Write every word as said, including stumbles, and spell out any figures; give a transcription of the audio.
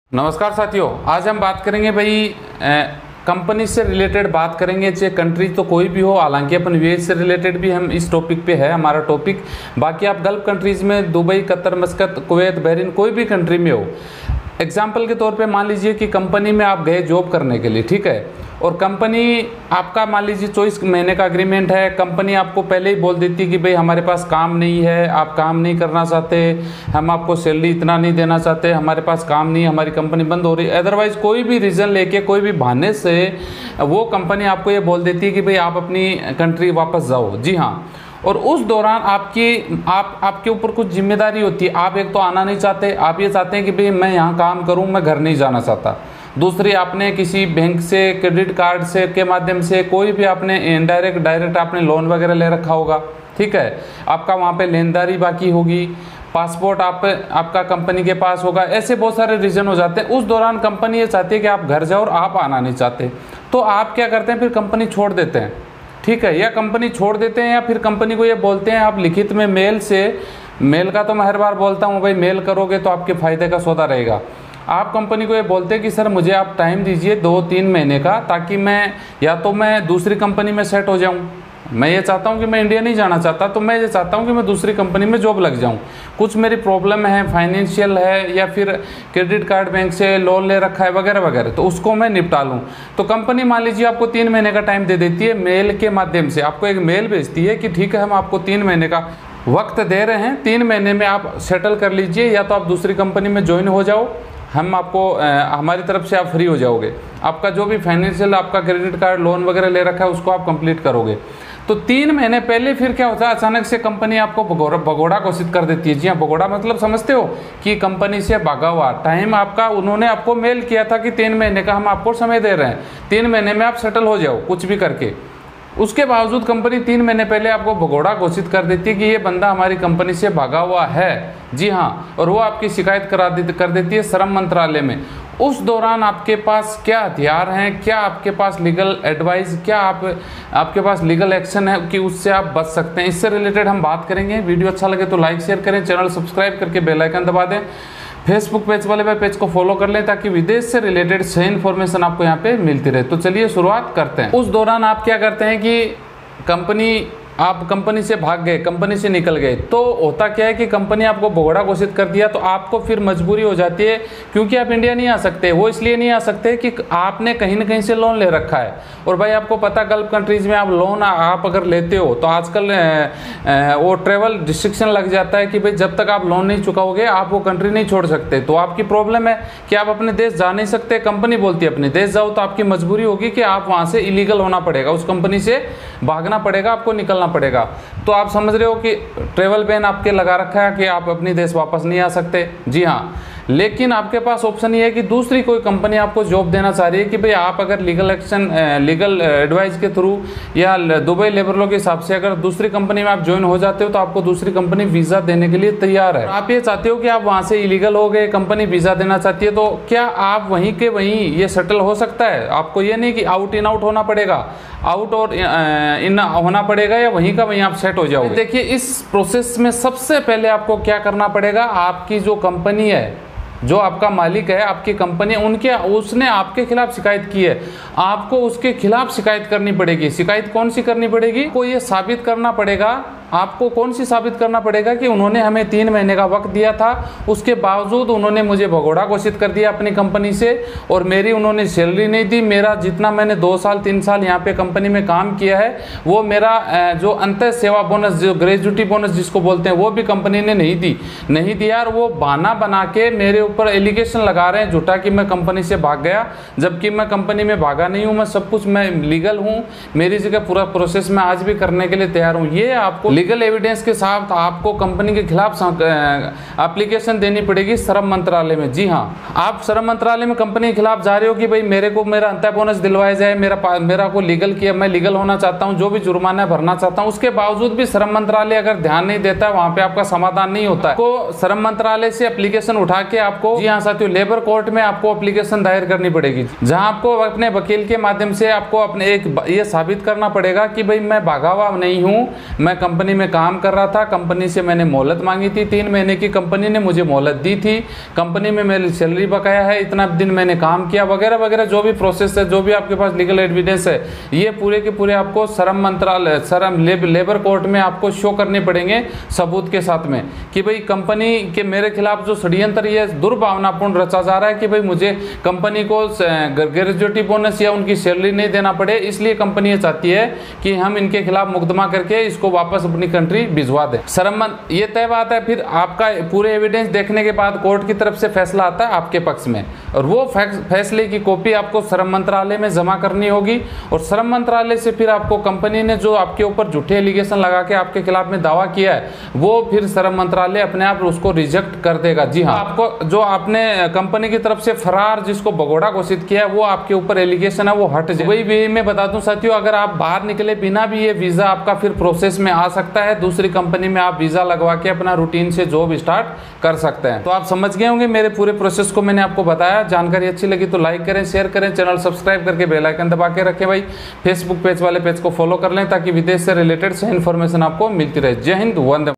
नमस्कार साथियों, आज हम बात करेंगे भाई कंपनी से रिलेटेड बात करेंगे। चाहे कंट्री तो कोई भी हो, हालांकि अपन यूएस से रिलेटेड भी हम इस टॉपिक पे है हमारा टॉपिक। बाकी आप गल्फ कंट्रीज़ में Dubai, Qatar, Muscat, Kuwait, Bahrain, कोई भी कंट्री में हो, एग्जाम्पल के तौर पे मान लीजिए कि कंपनी में आप गए जॉब करने के लिए, ठीक है, और कंपनी आपका मान लीजिए चौबीस महीने का एग्रीमेंट है। कंपनी आपको पहले ही बोल देती है कि भाई हमारे पास काम नहीं है, आप काम नहीं करना चाहते, हम आपको सैलरी इतना नहीं देना चाहते, हमारे पास काम नहीं है, हमारी कंपनी बंद हो रही है। अदरवाइज कोई भी रीज़न लेके, कोई भी बहाने से वो कंपनी आपको ये बोल देती है कि भाई आप अपनी कंट्री वापस जाओ। जी हाँ, और उस दौरान आपकी आप आपके ऊपर कुछ जिम्मेदारी होती है। आप एक तो आना नहीं चाहते, आप ये चाहते हैं कि भाई मैं यहाँ काम करूँ, मैं घर नहीं जाना चाहता। दूसरी, आपने किसी बैंक से, क्रेडिट कार्ड से के माध्यम से, कोई भी आपने इनडायरेक्ट डायरेक्ट आपने लोन वगैरह ले रखा होगा, ठीक है, आपका वहाँ पे लेनदारी बाकी होगी, पासपोर्ट आप आपका कंपनी के पास होगा। ऐसे बहुत सारे रीज़न हो जाते हैं। उस दौरान कंपनी ये चाहती है कि आप घर जाओ और आप आना नहीं चाहते, तो आप क्या करते हैं, फिर कंपनी छोड़ देते हैं, ठीक है, या कंपनी छोड़ देते हैं या फिर कंपनी को ये बोलते हैं आप लिखित में मेल से, मेल का तो मैं हर बार बोलता हूँ भाई मेल करोगे तो आपके फ़ायदे का सौदा रहेगा। आप कंपनी को ये बोलते हैं कि सर मुझे आप टाइम दीजिए दो तीन महीने का, ताकि मैं या तो मैं दूसरी कंपनी में सेट हो जाऊँ। मैं ये चाहता हूँ कि मैं इंडिया नहीं जाना चाहता, तो मैं ये चाहता हूँ कि मैं दूसरी कंपनी में जॉब लग जाऊँ। कुछ मेरी प्रॉब्लम है, फाइनेंशियल है, या फिर क्रेडिट कार्ड बैंक से लोन ले रखा है वगैरह वगैरह, तो उसको मैं निपटा लूँ। तो कंपनी मान लीजिए आपको तीन महीने का टाइम दे देती है, मेल के माध्यम से आपको एक मेल भेजती है कि ठीक है, हम आपको तीन महीने का वक्त दे रहे हैं, तीन महीने में आप सेटल कर लीजिए, या तो आप दूसरी कंपनी में ज्वाइन हो जाओ, हम आपको आ, हमारी तरफ से आप फ्री हो जाओगे। आपका जो भी फाइनेंशियल, आपका क्रेडिट कार्ड लोन वगैरह ले रखा है, उसको आप कंप्लीट करोगे। तो तीन महीने पहले फिर क्या होता है, अचानक से कंपनी आपको भगोड़ा भगोड़ा घोषित कर देती है। जी हाँ, भगोड़ा मतलब समझते हो कि कंपनी से भागा हुआ टाइम आपका, उन्होंने आपको मेल किया था कि तीन महीने का हम आपको समय दे रहे हैं, तीन महीने में आप सेटल हो जाओ कुछ भी करके। उसके बावजूद कंपनी तीन महीने पहले आपको भगोड़ा घोषित कर देती है कि ये बंदा हमारी कंपनी से भागा हुआ है। जी हाँ, और वो आपकी शिकायत करा दे कर देती है श्रम मंत्रालय में। उस दौरान आपके पास क्या हथियार हैं, क्या आपके पास लीगल एडवाइस, क्या आप आपके पास लीगल एक्शन है कि उससे आप बच सकते हैं, इससे रिलेटेड हम बात करेंगे। वीडियो अच्छा लगे तो लाइक शेयर करें, चैनल सब्सक्राइब करके बेल आइकन दबा दें, फेसबुक पेज वाले पे पेज को फॉलो कर लें ताकि विदेश से रिलेटेड सही इन्फॉर्मेशन आपको यहाँ पे मिलती रहे। तो चलिए शुरुआत करते हैं। उस दौरान आप क्या करते हैं कि कंपनी, आप कंपनी से भाग गए, कंपनी से निकल गए, तो होता क्या है कि कंपनी आपको भगोड़ा घोषित कर दिया, तो आपको फिर मजबूरी हो जाती है, क्योंकि आप इंडिया नहीं आ सकते। वो इसलिए नहीं आ सकते कि आपने कहीं ना कहीं से लोन ले रखा है। और भाई आपको पता, गल्फ कंट्रीज़ में आप लोन आप अगर लेते हो तो आजकल वो ट्रेवल रिस्ट्रिक्शन लग जाता है कि भाई जब तक आप लोन नहीं चुकाओगे आप वो कंट्री नहीं छोड़ सकते। तो आपकी प्रॉब्लम है कि आप अपने देश जा नहीं सकते, कंपनी बोलती है अपने देश जाओ, तो आपकी मजबूरी होगी कि आप वहाँ से इलीगल होना पड़ेगा, उस कंपनी से भागना पड़ेगा, आपको निकलना पड़ेगा। तो आप समझ रहे हो कि ट्रेवल बैन आपके लगा रखा है कि आप अपने देश वापस नहीं आ सकते। जी हाँ, लेकिन आपके पास ऑप्शन ये है कि दूसरी कोई कंपनी आपको जॉब देना चाह रही है कि भाई आप अगर लीगल एक्शन, लीगल एडवाइस के थ्रू या दुबई लेबर लॉ के हिसाब से अगर दूसरी कंपनी में आप ज्वाइन हो जाते हो तो आपको दूसरी कंपनी वीज़ा देने के लिए तैयार है। आप ये चाहते हो कि आप वहाँ से इलीगल हो गए, कंपनी वीज़ा देना चाहती है, तो क्या आप वहीं के वहीं ये सेटल हो सकता है? आपको ये नहीं कि आउट इन आउट होना पड़ेगा, आउट और इन होना पड़ेगा, या वहीं का वहीं आप सेट हो जाओगे। देखिए, इस प्रोसेस में सबसे पहले आपको क्या करना पड़ेगा, आपकी जो कंपनी है, जो आपका मालिक है, आपकी कंपनी, उनके उसने आपके खिलाफ शिकायत की है, आपको उसके खिलाफ शिकायत करनी पड़ेगी। शिकायत कौन सी करनी पड़ेगी? को ये साबित करना पड़ेगा, आपको कौन सी साबित करना पड़ेगा कि उन्होंने हमें तीन महीने का वक्त दिया था, उसके बावजूद उन्होंने मुझे भगोड़ा घोषित कर दिया अपनी कंपनी से, और मेरी उन्होंने सैलरी नहीं दी। मेरा जितना मैंने दो साल तीन साल यहाँ पे कंपनी में काम किया है, वो मेरा जो अंतर सेवा बोनस, जो ग्रेजुटी बोनस जिसको बोलते हैं, वो भी कंपनी ने नहीं दी नहीं दिया और वो बहाना बना के मेरे ऊपर एलिगेशन लगा रहे हैं झूठा कि मैं कंपनी से भाग गया, जबकि मैं कंपनी में भागा नहीं हूँ। मैं सब कुछ, मैं लीगल हूँ, मेरी जगह पूरा प्रोसेस मैं आज भी करने के लिए तैयार हूँ। ये आपको लीगल एविडेंस के साथ आपको कंपनी के खिलाफ एप्लीकेशन देनी पड़ेगी श्रम मंत्रालय में। जी हाँ, आप श्रम मंत्रालय में कंपनी के खिलाफ जा रहे हो कि भाई मेरे को मेरा अंतर बोनस दिलवाया जाए, मेरा मेरा को लीगल किया, मैं लीगल होना चाहता हूँ, जो भी जुर्माना भरना चाहता हूँ। उसके बावजूद भी श्रम मंत्रालय अगर ध्यान नहीं देता है, वहाँ पे आपका समाधान नहीं होता है। आपको श्रम मंत्रालय से एप्लीकेशन उठा के आपको, जी हाँ साथियों, लेबर कोर्ट में आपको एप्लीकेशन दायर करनी पड़ेगी, जहाँ आपको अपने वकील के माध्यम से आपको अपने एक ये साबित करना पड़ेगा कि भाई मैं भागा हुआ नहीं हूँ, मैं कंपनी कंपनी में काम कर रहा था, कंपनी से मैंने मोहलत मांगी थी, तीन महीने की कंपनी ने मुझे मोहलत दी थी, कंपनी में मेरी सैलरी बकाया है, इतना दिन मैंने काम किया वगैरह वगैरह, जो भी प्रोसेस है, जो भी आपके पास लीगल एविडेंस है, ये पूरे के पूरे आपको श्रम मंत्रालय श्रम लेब, लेबर कोर्ट में आपको शो करने पड़ेंगे सबूत के साथ में कि भाई कंपनी के मेरे खिलाफ जो षड्यंत्र ये दुर्भावनापूर्ण रचा जा रहा है कि भाई मुझे कंपनी को ग्रेजुएटी बोनस या उनकी सैलरी नहीं देना पड़े, इसलिए कंपनी ये चाहती है कि हम इनके खिलाफ मुकदमा करके इसको वापस अपनी कंट्री भिजवा दें। श्रम ये तय बात है। फिर आपका पूरे एविडेंस देखने के बाद कोर्ट की तरफ से फैसला आता है आपके पक्ष में, और वो फैसले की कॉपी आपको श्रम मंत्रालय में जमा करनी होगी, और श्रम मंत्रालय से फिर आपको कंपनी ने जो आपके ऊपर झूठे एलिगेशन लगा के आपके खिलाफ में दावा किया है, वो फिर श्रम मंत्रालय अपने आप उसको रिजेक्ट कर देगा। जी हाँ, आपको जो आपने कंपनी की तरफ से फरार जिसको भगोड़ा घोषित किया है, वो आपके ऊपर एलिगेशन है, वो हट जाए। वही भी मैं बता दूं साथियों, अगर आप बाहर निकले बिना भी ये वीजा आपका फिर प्रोसेस में आ सकता है, दूसरी कंपनी में आप वीजा लगवा के अपना रूटीन से जॉब स्टार्ट कर सकते हैं। तो आप समझ गए होंगे मेरे पूरे प्रोसेस को मैंने आपको बताया। जानकारी अच्छी लगी तो लाइक करें, शेयर करें, चैनल सब्सक्राइब करके बेल आइकन दबा के रखें भाई। फेसबुक पेज वाले पेज को फॉलो कर लें ताकि विदेश से रिलेटेड सही इन्फॉर्मेशन आपको मिलती रहे। जय हिंद, वंदे।